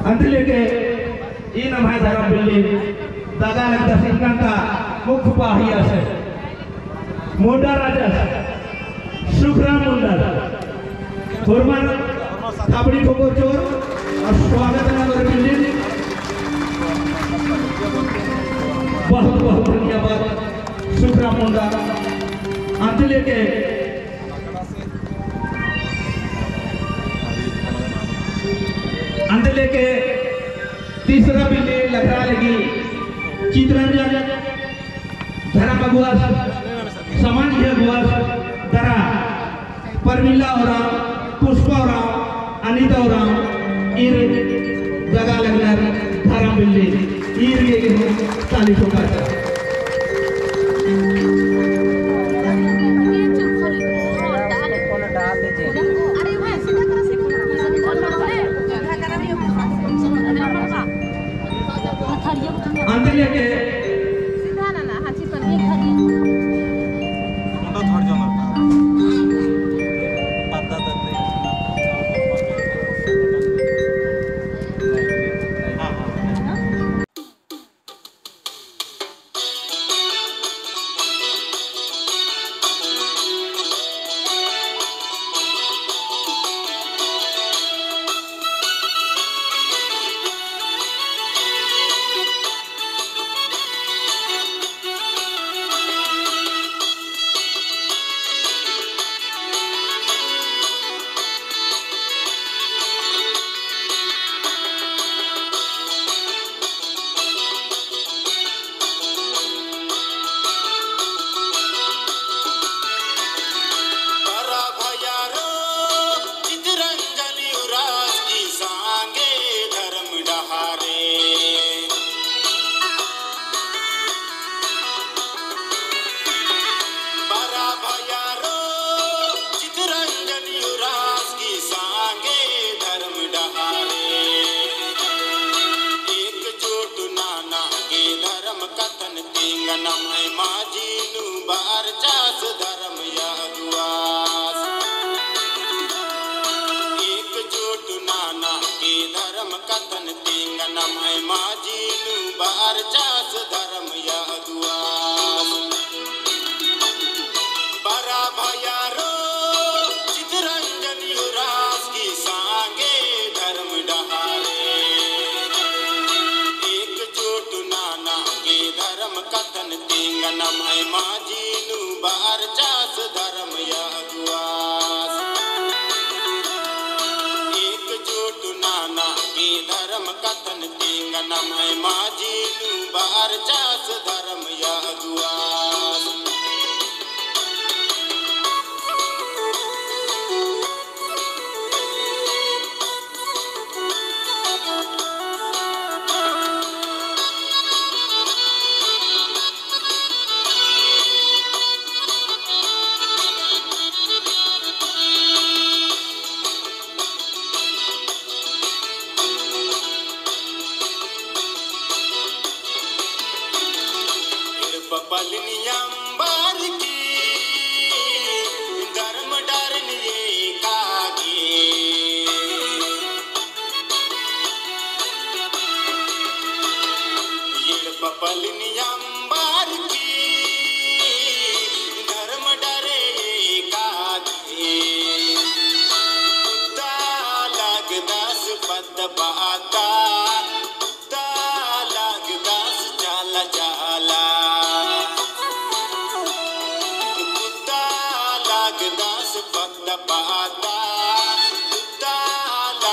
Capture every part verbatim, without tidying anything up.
अंतले के इन हमारे धर्म बिल्ली दागा लगता सिंगन का मुख्य पाहिया से मुंडा राजा सुखराम मुंडा फुरमान काबड़ी ठोको चोर और स्वागत है हमारे बिल्ली बहुत बहुत धन्यवाद सुखराम मुंडा अंतले के अंदर के तीसरा बिल्ली लखरा लगी चित्रंजन धरा बगुआस समान गुआस दरा परमिला और पुष्पा और अनिता और ईर जगह लगना धरा बिल्ली ईर ये चालीस होगा अंदर लेके सीधा ना ना हाथी पर एक खड़ी मुंडा थोड़ जाना पत्ता दत्ते हां हां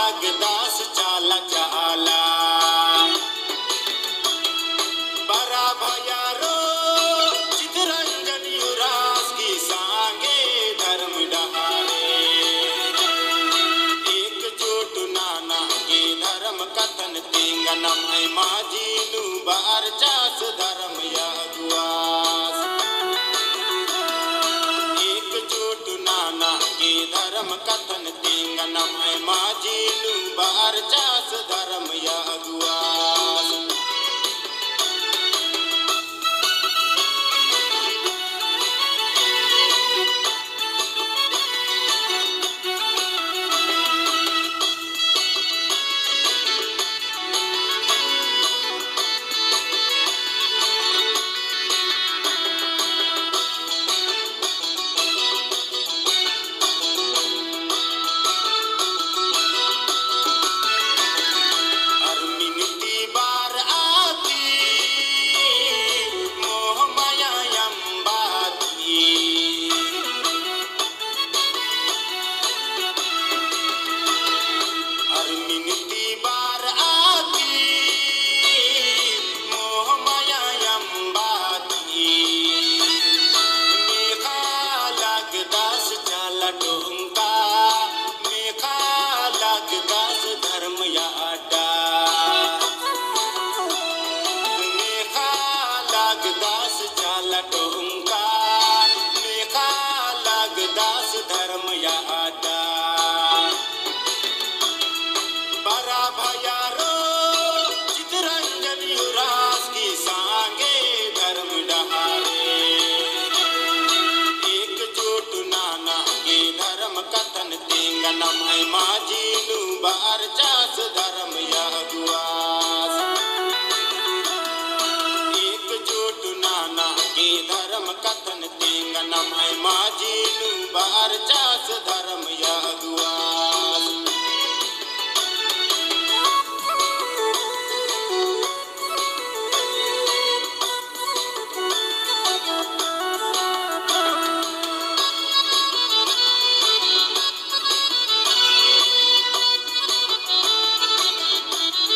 Para धर्म कथन तेंग नमय माझी लू बार चास धर्म या